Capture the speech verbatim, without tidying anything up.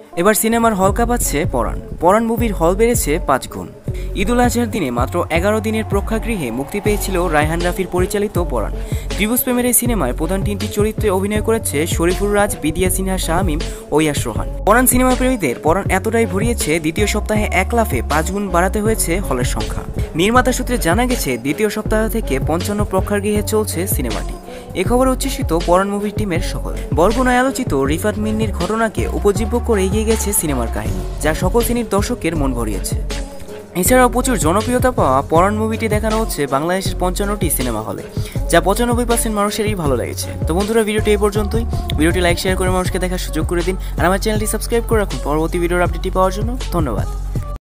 এবার সিনেমার হল কাঁপাচ্ছে পরাণ। পরাণ মুভির হল বেড়েছে পাঁচ গুণ। ঈদুল আজহার দিনে মাত্র এগারো দিনের প্রেক্ষাগৃহে মুক্তি পেয়েছিল রায়হান রাফির পরিচালিত পরাণ। ত্রিভুজ প্রেমের এই সিনেমায় প্রধান তিনটি চরিত্রে অভিনয় করেছে শরীফুর রাজ, বিদিয়া সিনহা, শামীম ও ইয়াশ রোহান। পরাণ সিনেমা প্রেমীদের পরাণ এতটাই ভরিয়েছে, দ্বিতীয় সপ্তাহে এক লাফে পাঁচ গুণ বাড়াতে হয়েছে হলের সংখ্যা। নির্মাতা সূত্রে জানা গেছে, দ্বিতীয় সপ্তাহ থেকে পঞ্চান্ন প্রেক্ষাগৃহে চলছে সিনেমাটি। এ খবরে উচ্ছ্বসিত পরাণ মুভি টিমের সকল। বরগুনায় আলোচিত রিফাত মিন্নির ঘটনাকে উপজীব্য করে এগিয়ে গেছে সিনেমার কাহিনী, যা সকল শ্রেণীর দর্শকের মন ভরিয়েছে। এছাড়াও প্রচুর জনপ্রিয়তা পাওয়া পরাণ মুভিটি দেখানো হচ্ছে বাংলাদেশের পঞ্চান্নটি সিনেমা হলে, যা পঁচানব্বই পার্সেন্ট মানুষেরই ভালো লেগেছে। তো বন্ধুরা, ভিডিওটি এই পর্যন্তই। ভিডিওটি লাইক শেয়ার করে মানুষকে দেখার সুযোগ করে দিন, আর আমার চ্যানেলটি সাবস্ক্রাইব করে রাখুন পরবর্তী ভিডিওর আপডেটটি পাওয়ার জন্য। ধন্যবাদ।